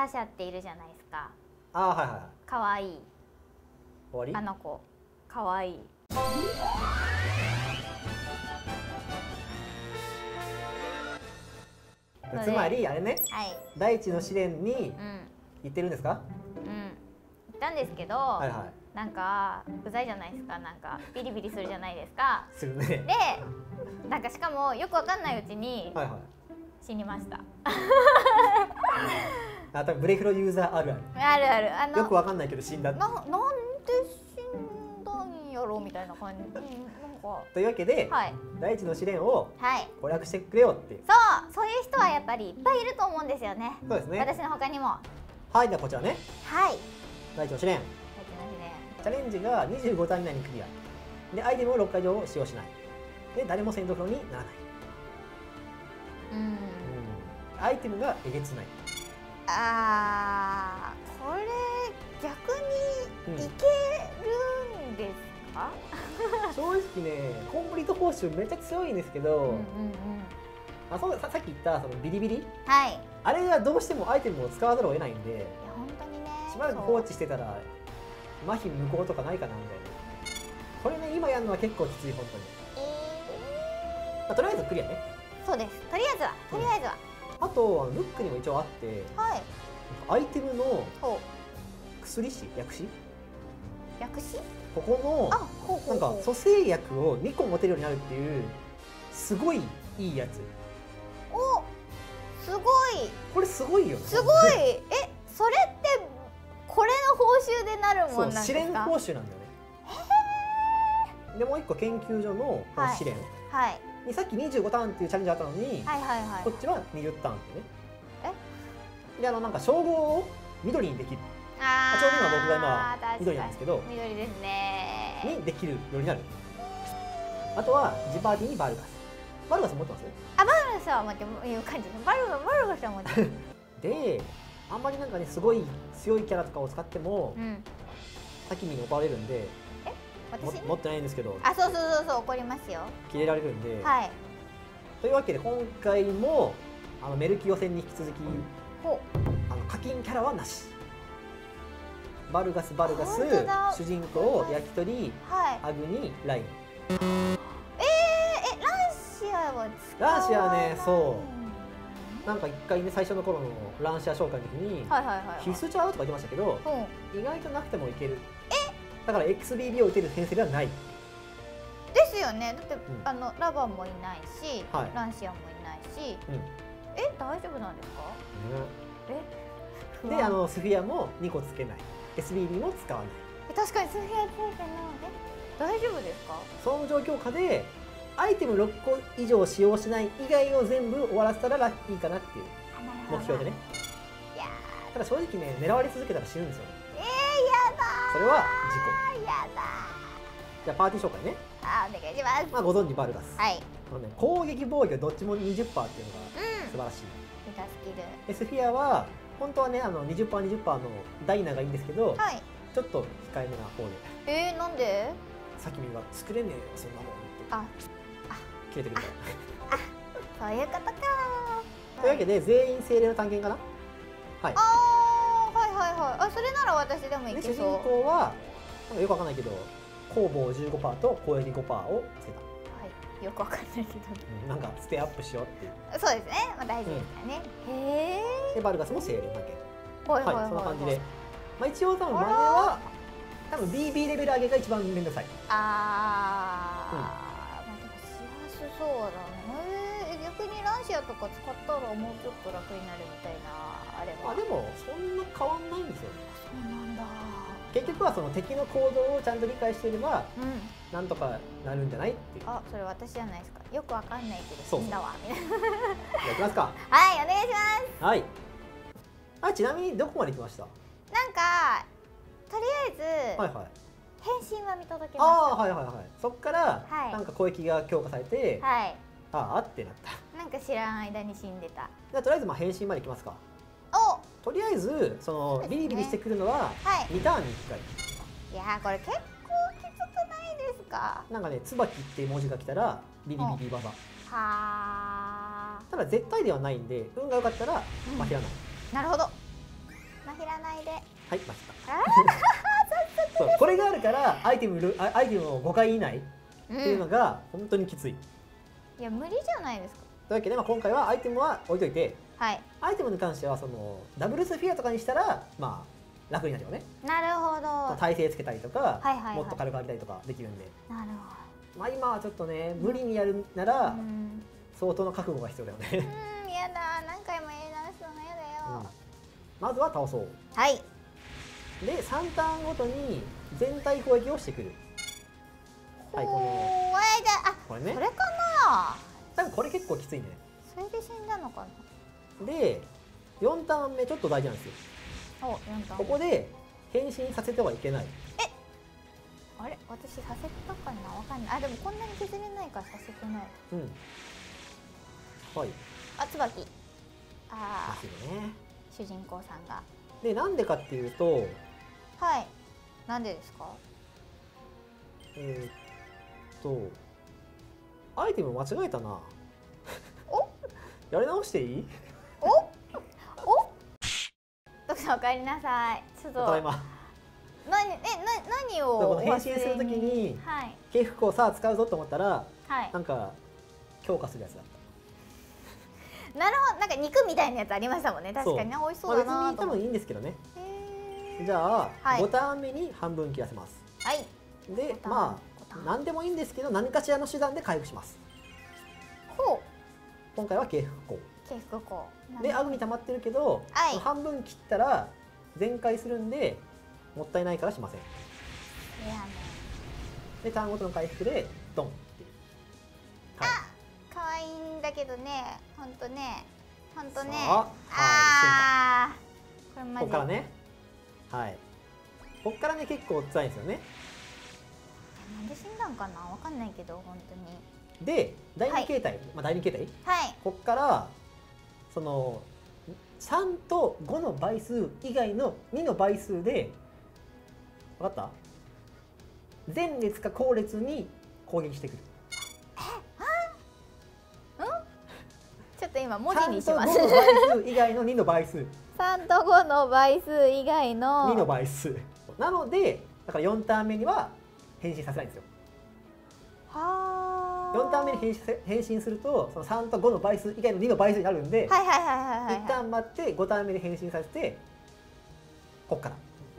ラーシャっているじゃないですか。 ああはいはいはい。 かわいい。 終わり。 あの子かわいい。 つまりあれね、 はい。 大地の試練にうん行ってるんですか？ うん。言ったんですけど、 はいはい。 なんかうざいじゃないですか。なんかビリビリするじゃないですか。 するね。 で、なんかしかもよくわかんないうちにはいはい。 死にました。 あ、多分ブレフロユーザーあるある。 あるある。 よくわかんないけど死んだ。 なんで死んだんやろみたいな感じ。なんか。 というわけで、 はい。 大地の試練をはい。 攻略してくれよっていう。 そういう人はやっぱりいっぱいいると思うんですよね。 そうですね。 私の他にも。 はい、ではこちらね。 はい。 大地の試練。チャレンジが25ターン以内にクリア。で、アイテムを6回以上使用しない。で、誰も戦闘不能にならない。アイテムがえげつない。 これ逆にいけるんですか？ 正直ね、コンプリート報酬めっちゃ強いんですけど、さっき言ったそのビリビリ、 はい。 あれがどうしてもアイテムを使わざるを得ないんで、 いや本当にね。 しばらく放置してたら麻痺無効とかないかなみたいな。これね、今やるのは結構きつい本当に。とりあえずクリアね。 そうです。とりあえずは。 あとルックにも一応あって、 はい。 アイテムの薬師薬師ここのなんか蘇生薬を2個持てるようになるっていうすごいいいやつ。 お、すごい。 これすごいよね。 すごい。それってこれの報酬でなるもんなんですか？ 試練報酬なんだよね。でもう一個研究所の試練にさっき25ターンっていうチャレンジあったのに、こっちは20ターンってね。でなんか称号を緑にできる。ちょうど今僕が今緑なんですけど、 緑ですね。 にできるようになる。あとはジパーティーにバルガス。バルガス持ってます？ バルガスは持っていう感じ。バルガスは持ってる。 で、あんまりなんかねすごい強いキャラとかを使っても、さきみに怒られるんで。持ってないんですけど。 そう怒りますよ。 切れられるんで。 はい。 というわけで今回もメルキ予選に引き続き課金キャラはなし。バルガス主人公焼き鳥アグニライン。ランシアはね、そうなんか一回ね最初の頃のランシア紹介の時に必須ちゃうとか言ってましたけど、意外となくてもいける。だから XBB を打てる編成ではないですよね。だってラバーもいないし、ランシアもいないし、大丈夫なんですか？ でスフィアも2個つけない、 SBB も使わない。 確かにスフィアついてない。大丈夫ですか？その状況下でアイテム6個以上使用しない以外を全部終わらせたらラッキーかなっていう目標でね。ただ正直ね、狙われ続けたら死ぬんですよね。それは事故。じゃあパーティー紹介ね。 お願いします。 ご存知バルガス。攻撃防御どっちも 20% っていうのが素晴らしい。スフィアは本当はね20%、20% のダイナがいいんですけど、ちょっと控えめな方で。 なんで？ さっきみんな作れねえよそんなもんって切れてくるから。 そういうことか。 というわけで全員精霊の探検かな。 それなら私でもいけそう。 主人公はなんかよくわかんないけど攻防 15% と攻撃 5% をつけた。 よくわかんないけど、 なんかステアップしようっていう。 そうですね、大事ですからね。 でバルガスも精霊探検。そんな感じで、一応多分真似はBB レベル上げが一番めんどくさい。 でもしやすそうだね。逆にランシアとか使ったらもうちょっと楽になるみたいなあれば。 でもそんな変わんないんですよね。 そうなんだ。 結局はその敵の行動をちゃんと理解していれば、なんとかなるんじゃないっていう。 それ私じゃないですか。よくわかんないけど死んだわみたいな。 じゃあいきますか。 はい、お願いします。 ちなみにどこまで行きました？ なんかとりあえず返信は見届けました。 そっからなんか攻撃が強化されて、ってなった。 なんか知らん間に死んでた。 じゃあとりあえず返信までいきますか。とりあえずそのビリビリしてくるのは2ターンに1回。 いやこれ結構きつくないですか？ なんかね、椿っていう文字が来たらビリビリ技。ただ絶対ではないんで、運が良かったら負けらない。 なるほど。 まひらないで。はい、 間違った。そう、これがあるからアイテムを5回以内っていうのが本当にきつい。 いや無理じゃないですか。 というわけで、まあ、今回はアイテムは置いといて、 はい、 アイテムに関してはそのダブルスフィアとかにしたらまあ楽になるよね。 なるほど。 耐性つけたりとか、もっと軽く上げたりとかできるんで。 なるほど。 まあ今はちょっとね、無理にやるなら相当の覚悟が必要だよね。 やだ、何回もやり直すのやだよ。 まずは倒そう。 はい。 で3ターンごとに全体攻撃をしてくる。はい、これね。 それかな。 多分これ結構きついね。 それで死んだのかな。 で4ターン目ちょっと大事なんですよ。ここで変身させてはいけない。 あれ、私させたかな、わかんない。あ、でもこんなに削れないからさせてない。 はい。 あ、椿。ああ。 ね。 主人公さんが。 で、なんでかっていうと。 はい。なんでですか。 アイテム間違えたな。お。やり直していい。 徳さん、お帰りなさい。ちょっと。 ただいま。 何を変身するときに警服をさあ使うぞと思ったら、なんか強化するやつだった。 なるほど、なんか肉みたいなやつありましたもんね。確かにね、美味しそうだな。 別に多分いいんですけどね。じゃあ5ターン目に半分切らせます。はい。で、まあ何でもいいんですけど、何かしらの手段で回復します。ほう。今回は軽服効。軽服効。で、アグミ溜まってるけど、半分切ったら全開するんで。もったいないからしません。でターンごとの回復でドンっていう。 あ、可愛いんだけどね、本当ね。これマジ。 ここからね。はい。ここからね結構辛いんですよね。 なんで死んだんかな、わかんないけど本当に。 で第2形態、第2形態。はい。ここからその3と5の倍数以外の2の倍数で。分かった？前列か後列に攻撃してくる。 ちょっと今文字にします。 3と5の倍数以外の2の倍数。 3と5の倍数以外の 2の倍数。なのでだから4ターン目には変身させないんですよ。4ターン目に変身するとその3と5の倍数以外の2の倍数になるんで、一旦待って5ターン目に変身させてこっから。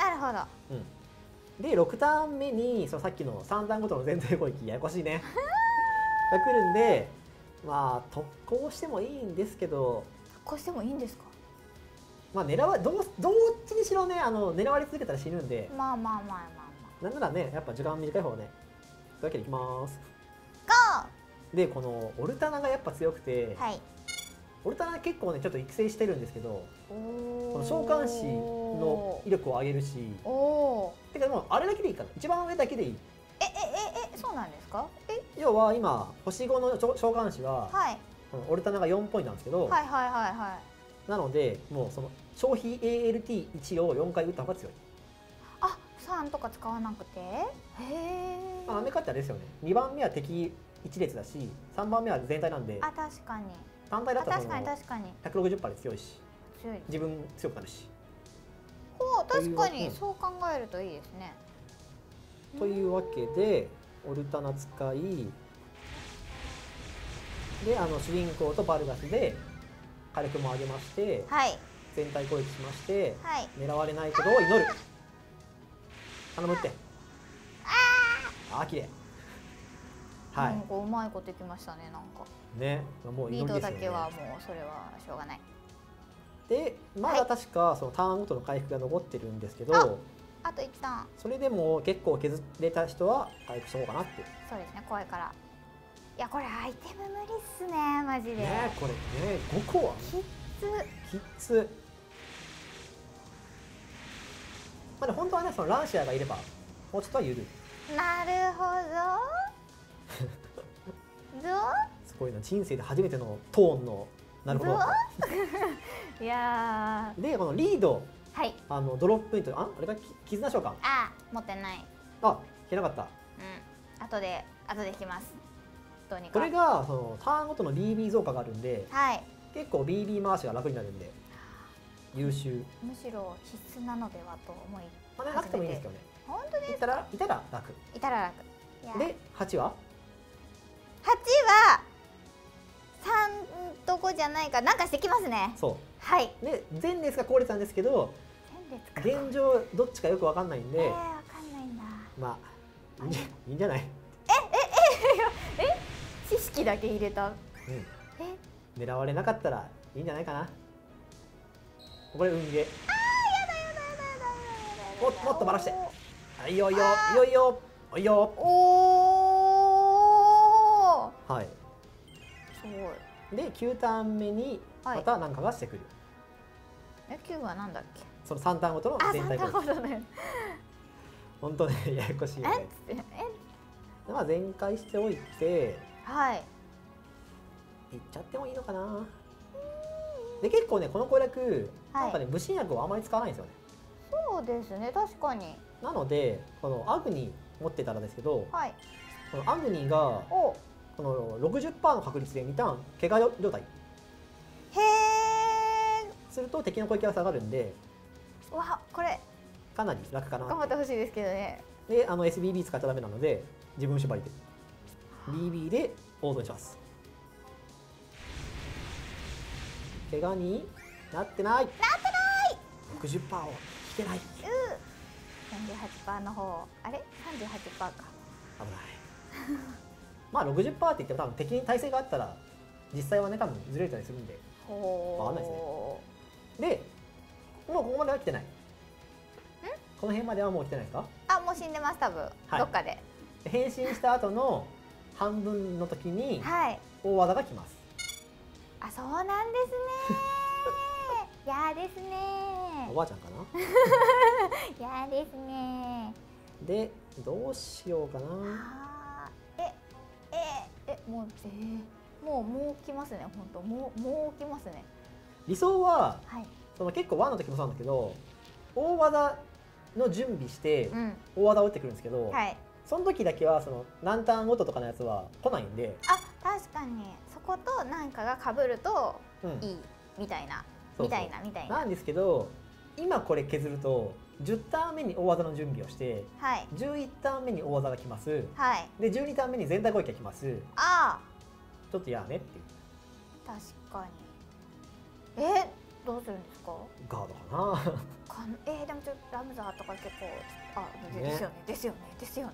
なるほど。 で6ターン目にそのさっきの3ターンごとの全体攻撃ややこしいねが来るんで、まあ特攻してもいいんですけど。 特攻してもいいんですか。 まあどっちにしろね、狙われ続けたら死ぬんで。 まあなんならね、やっぱ時間短い方がね。というわけでいきます。でこのオルタナがやっぱ強くて、オルタナ結構ねちょっと育成してるんですけど、この召喚士の威力を上げるし、てかもうあれだけでいいから、一番上だけでいい。 そうなんですか。 要は今星5の召喚士は、オルタナが4ポイントなんですけど、なのでもうその消費 ALT1 を4回打った方が強い。 あ、3とか使わなくて。へえ。アメカってあれですよね。2番目は敵1列だし、3番目は全体なんで。 あ、確かに。 単体だったら160%で強いし、自分強くなるし。 ほう、確かにそう考えるといいですね。 というわけでオルタナ使いで、主人公とバルガスで火力も上げまして、全体攻撃しまして、狙われないことを祈る。頼むって。ああ、綺麗。 はい。うまいこといきましたね、なんか。 ね、もうリードだけはもうそれはしょうがない。 で、まだ確かそのターンごとの回復が残ってるんですけど、 あと1ターン。 それでも結構削れた人は回復しようかなって。 そうですね、怖いから。いや、これアイテム無理っすね、マジで。 ね、これね、5個はきつ。まあ本当はね、そのランシアがいればもうちょっとは緩い。 なるほど。 すごいな、人生で初めてのトーンのなるほど。 いやでこのリード、ドロップポイント、あれが絆召喚。 持ってない。 引けなかった。 後で引きます。どうにか。 これがそのターンごとの BB 増加があるんで、結構 BB 回しが楽になるんで。 優秀。 むしろ必須なのではと思い、 まあなくてもいいんですけどね。 本当ですか？いたら楽。 いたら楽。 で8は ？8は3と5じゃないかなんかしてきますね。 そう。 はい。 で前列が後列なんですけど、現状どっちかよくわかんないんで。 わかんないんだ。 まあいいんじゃない？ 知識だけ入れた。 狙われなかったらいいんじゃないかな。これ運ゲー。もっとばらして。いいよいいよいいよいいよいいよ。おお。はい。すごい。で9ターン目にまた何かがしてくる。 9はなんだっけ？ その3ターンごとの全体攻撃。本当ねややこしいよね。まあ全開しておいて。はい。いっちゃってもいいのかな。で結構ねこの攻略なんかね無心薬をあまり使わないんですよね。 そうですね確かに。 なのでこのアグニ持ってたらですけど、このアグニがこの 60% の確率で2ターン怪我状態。へえ。すると敵の攻撃が下がるんで。 わこれかなり楽かな。 頑張ってほしいですけどね。 でSBB 使っちゃダメなので自分縛りで BB でオードにします。怪我になってない。60% を引けない。 38% の方あれ 38% か。 危ない。まあ 60% って言っても多分敵に耐性があったら実際はね多分ずれたりするんで分かんないですね。でもうここまでは来てない。この辺まではもう来てないですか？ あもう死んでます多分、どっかで。 変身した後の半分の時に大技が来ます。 あそうなんですね。やですね。 おばあちゃんかな。やですね。 でどうしようかな。 もう来ますね本当もう来ますね。 理想は、その結構1の時もそうなんだけど大技の準備して大技を打ってくるんですけど、その時だけはその何ターンごととかのやつは来ないんで。 あ確かにそこと何かが被るといいみたいな。なんですけど今これ削ると10ターン目に大技の準備をして、11ターン目に大技が来ます、で12ターン目に全体攻撃が来ます。ちょっとやねっていう。 確かに。どうするんですか？ ガードかな。 でもちょっとラムザーとか結構ですよね。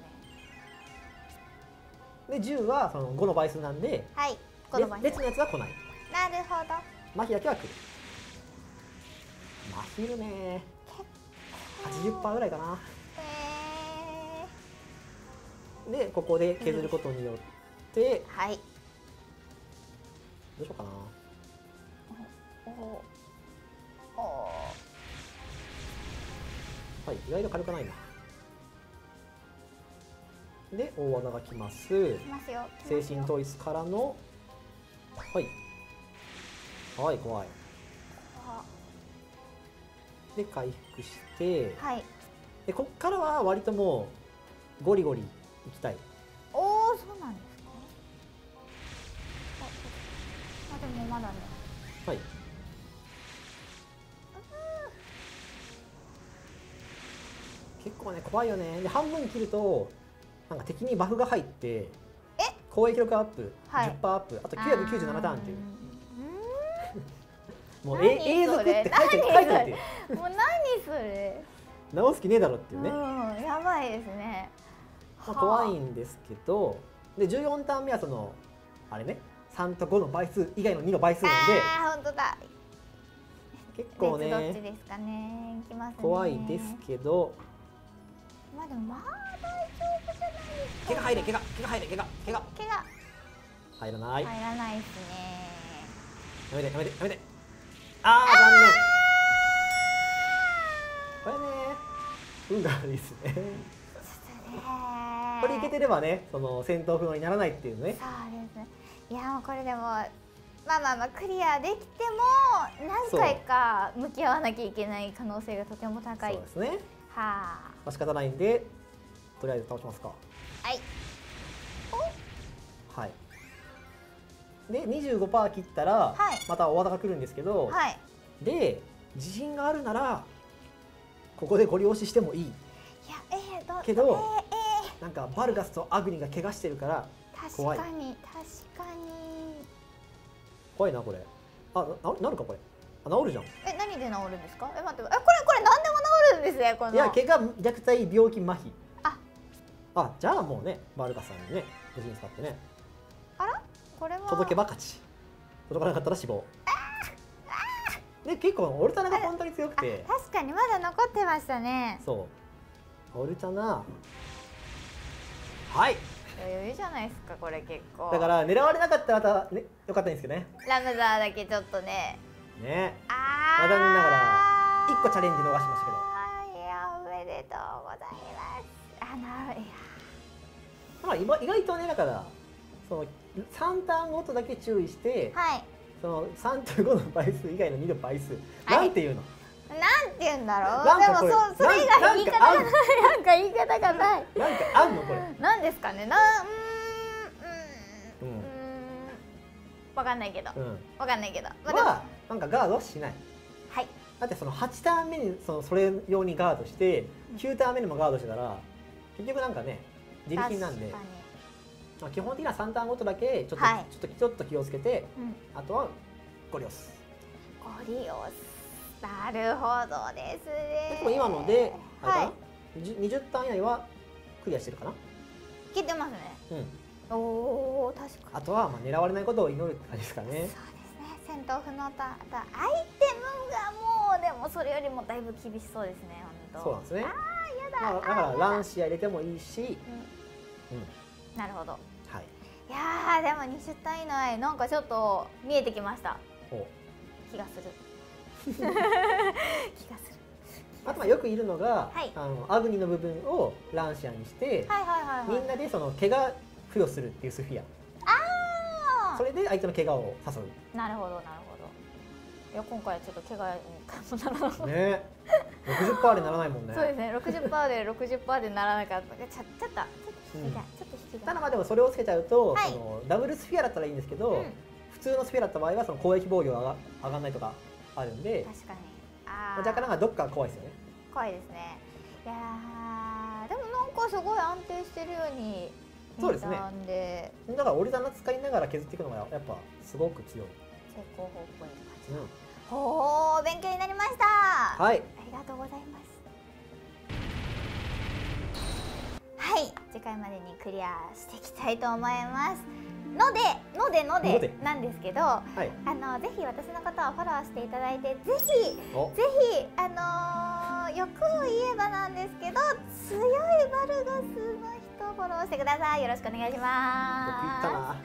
で10はその5の倍数なんで、列のやつは来ない。 なるほど。 麻痺だけは来る。マヒルね 80% ぐらいかな。でここで削ることによって、どうしようかな。意外と軽くないな。で大技が来ます。精神統一からの怖い。で回復して、でこっからは割ともうゴリゴリいきたい。 そうなんですか？でもまだね。 結構ね怖いよね。で半分切るとなんか敵にバフが入って攻撃力アップ、10% アップ、あと997ターンっていう。もう永続って書いてあって。 もう何それ。 直す気ねえだろっていうね。 やばいですね。 怖いんですけど、で14ターン目はそのあれね、3と5の倍数以外の2の倍数なんで。 本当だ。 結構ね。 どっちですかね。 怖いですけど。 でも大丈夫じゃないですか。 怪我入れ。怪我入らない。 入らないですね。 やめて。残念。これね、運が悪いですね。これいけてればね、その戦闘不能にならないっていうね。 そうですね。いやもうこれでもまあクリアできても何回か向き合わなきゃいけない可能性がとても高い。 そうですね。仕方ないんでとりあえず倒しますか。で 25% 切ったらまた大技が来るんですけど、で自信があるならここでゴリ押ししてもいい。いやけど、なんかバルガスとアグニが怪我してるから怖い。 確かに怖いなこれ。なるかこれ。治るじゃん。 何で治るんですか？待って、これ何でも治るんですね。このいや、怪我、虐待、病気、麻痺。じゃあもうね、バルガスさんにね、無事に使ってね。 これは届けば勝ち。届かなかったら死亡。で、結構オルタナが本当に強くて。 確かにまだ残ってましたね。 そう。オルタナ。はい。 余裕じゃないですかこれ結構。 だから狙われなかったらまたね、よかったんですけどね。 ラムザーだけちょっとね。 ね。残念ながら1個チャレンジ逃しましたけど。 いや、おめでとうございます。 まあ意外とね、だからその3ターンごとだけ注意して、その3と5の倍数以外の2の倍数、なんていうの？ なんて言うんだろう。でもそれ以外言い方がない。なんか言い方がない。 なんかあんのこれ？ なんですかね。わかんないけど。わかんないけど。 まあなんかガードはしない。 はい。 だってその8ターン目にそれ用にガードして、9ターン目にもガードしてたら結局なんかね自力なんで。基本的には3ターンごとだけちょっと気をつけて、あとはゴリ押す。 なるほどですね。 でも今のであれかな、20ターン以内はクリアしてるかな。 切ってますね。おお、確かに。 あとは狙われないことを祈るって感じですかね。 そうですね。戦闘不能ターン、アイテムがもうでもそれよりもだいぶ厳しそうですね。本当。そうなんですね。やだ。 だからランシア入れてもいいし。 なるほど。 はい。 いやでも20ターン以内なんかちょっと見えてきました。気がする。気がする。 あとはよくいるのが、アグニの部分をランシアにして、みんなでその怪我付与するっていうスフィア。それで相手の怪我を誘う。なるほどなるほど。いや今回ちょっと怪我にならなかった。ね。60%でならないもんね。そうですね。60%でならなかった。ちょっと引きが。ただまあでもそれをつけちゃうと、そのダブルスフィアだったらいいんですけど、普通のスフィアだった場合はその攻撃防御が上がらないとかあるんで。確かに。若干なんかどっか怖いですよね。怖いですね。いやでもなんかすごい安定してるように見えたんで。だからオルタナ使いながら削っていくのがやっぱすごく強い。成功法っぽい感じ。ほー、勉強になりました。はい。ありがとうございます。はい、次回までにクリアしていきたいと思います。のでなんですけど、ぜひ私のことをフォローしていただいて、ぜひ欲を言えばなんですけど、強いバルガスの人をフォローしてください。よろしくお願いします。はい、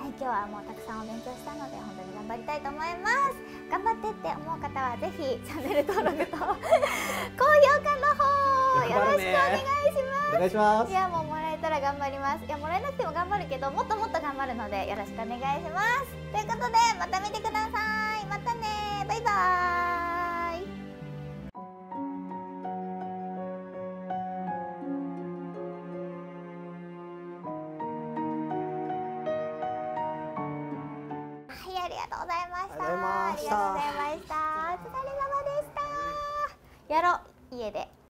今日はもうたくさんお勉強したので本当に頑張りたいと思います。頑張ってって思う方はぜひチャンネル登録と高評価の方よろしくお願いします。お願いします。いやもうもらえたら頑張ります。いやもらえなくても頑張るけど、もっともっと頑張るのでよろしくお願いします。ということでまた見てください。またね、バイバーイ。ありがとうございました。お疲れ様でした。やろう、家で。